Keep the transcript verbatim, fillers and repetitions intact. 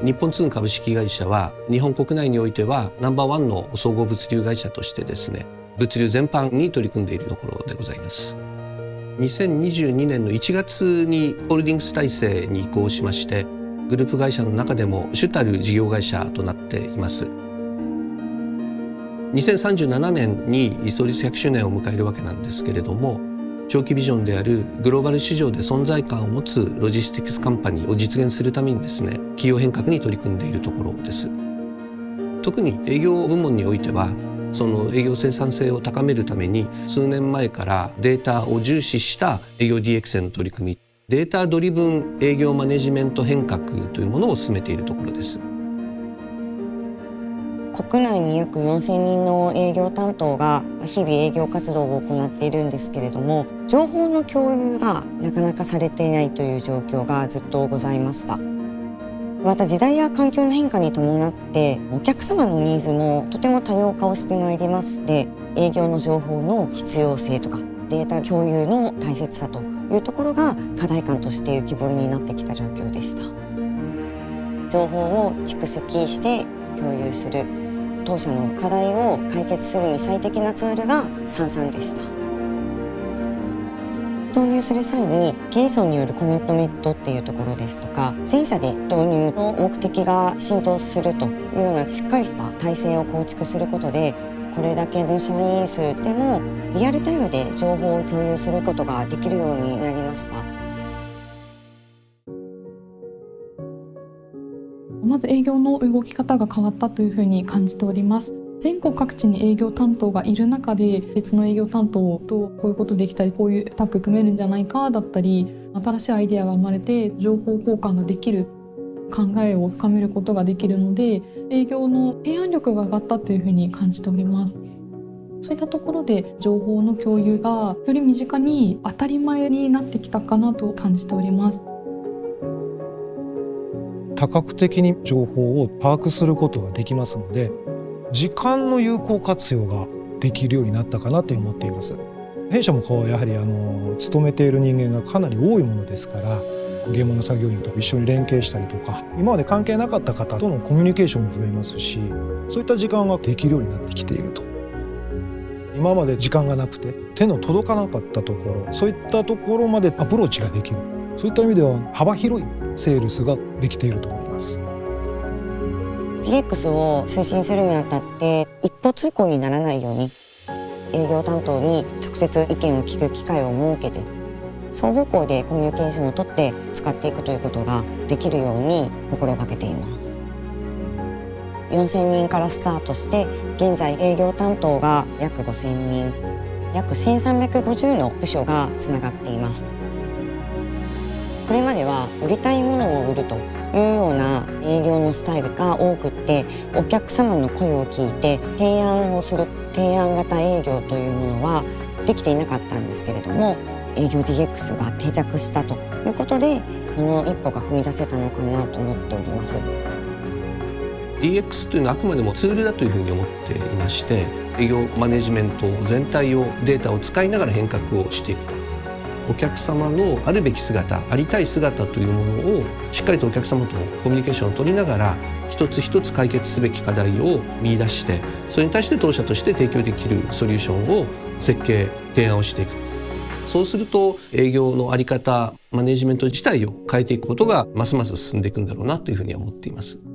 日本通株式会社は日本国内においてはナンバーワンの総合物流会社としてですね、物流全般に取り組んでいるところでございます。にせんにじゅうにねんのいちがつにホールディングス体制に移行しまして、グループ会社の中でも主たる事業会社となっています。にせんさんじゅうななねんに創立ひゃくしゅうねんを迎えるわけなんですけれども、長期ビジョンであるグローバル市場で存在感を持つロジスティクスカンパニーを実現するためにですね、企業変革に取り組んでいるところです。特に営業部門においては、その営業生産性を高めるために数年前からデータを重視した営業 ディーエックス への取り組み、データドリブン営業マネジメント変革というものを進めているところです。 国内に約よんせんにんの営業担当が日々営業活動を行っているんですけれども、情報の共有がなかなかされていないという状況がずっとございました。また時代や環境の変化に伴ってお客様のニーズもとても多様化をしてまいりまして、営業の情報の必要性とかデータ共有の大切さというところが課題感として浮き彫りになってきた状況でした。情報を蓄積して共有する、当社の課題を解決するに最適なツールがサンサンでした。導入する際に経営層によるコミットメントっていうところですとか、全社で導入の目的が浸透するというようなしっかりした体制を構築することで、これだけの社員数でもリアルタイムで情報を共有することができるようになりました。 まず営業の動き方が変わったというふうに感じております。全国各地に営業担当がいる中で、別の営業担当とこういうことできたり、こういうタッグ組めるんじゃないかだったり、新しいアイデアが生まれて情報交換ができる、考えを深めることができるので、営業の提案力が上がったというふうに感じております。そういったところで情報の共有がより身近に当たり前になってきたかなと感じております。 多角的に情報を把握することができますので、時間の有効活用ができるようになったかなと思っています。弊社もこうやはりあの勤めている人間がかなり多いものですから、現場の作業員と一緒に連携したりとか、今まで関係なかった方とのコミュニケーションも増えますし、そういった時間ができるようになってきていると。今まで時間がなくて手の届かなかったところ、そういったところまでアプローチができる、そういった意味では幅広いセールスができていると思います。 ディーエックス を推進するにあたって一方通行にならないように、営業担当に直接意見を聞く機会を設けて、双方向でコミュニケーションをとって使っていくということができるように心がけています。よんせんにんからスタートして、現在営業担当が約ごせんにん、約せんさんびゃくごじゅうの部署がつながっています。これまでは売りたいものを売るというような営業のスタイルが多くって、お客様の声を聞いて提案をする提案型営業というものはできていなかったんですけれども、営業 ディーエックス が定着したということで、その一歩が踏み出せたのかなと思っております。 ディーエックス というのはあくまでもツールだというふうに思っていまして、営業マネジメント全体をデータを使いながら変革をしていくと。お客様のあるべき姿、ありたい姿というものをしっかりとお客様ともコミュニケーションを取りながら、一つ一つ解決すべき課題を見出して、それに対して当社として提供できるソリューションを設計提案をしていく。そうすると営業の在り方、マネジメント自体を変えていくことがますます進んでいくんだろうなというふうに思っています。